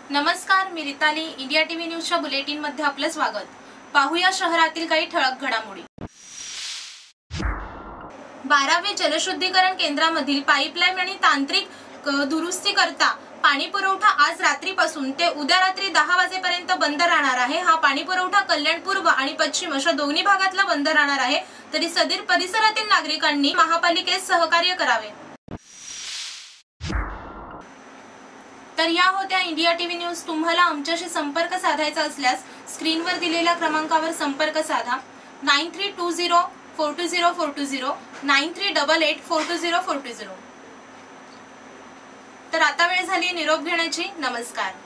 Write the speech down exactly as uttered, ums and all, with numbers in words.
नमस्कार, मी Ritali. India TV न्यूजच्या बुलेटिन मध्ये आपलं स्वागत. पाहूया शहरातील काही ठळक घडामोडी. बारावे जलशुद्धीकरण केंद्रामधील पाईपलाईन आणि तांत्रिक दुरुस्ती करता पाणी पुरवठा आज रात्रीपासून ते उद्या रात्री दहा वाजेपर्यंत बंद राहणार आहे. हा पाणी पुरवठा कल्याण पूर्व आणि पश्चिम अशा दोन्ही भागातला बंद राहणार आहे. तरी सदर परिसरातील नागरिकांनी महापालिकेस सहकार्य करावे. तर या होत्या इंडिया टीव्ही न्यूज. तुम्हाला आमच्याशी संपर्क साधायचा असल्यास स्क्रीनवर दिलेल्या क्रमांकावर संपर्क साधा. Nine three two zero four two zero four two zero nine three double eight four two zero four two zero. तर आता वेळ झाली निरोप घेण्याची. नमस्कार.